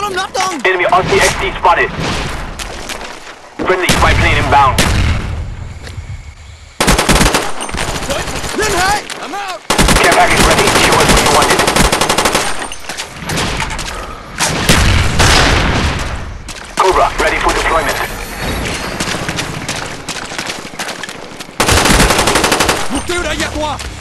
Got him, knocked on! Enemy RCXD spotted. Friendly spy plane inbound. Then hey! I'm out! Care package ready. Show us what you wanted. Cobra, ready for deployment. Montez derrière toi!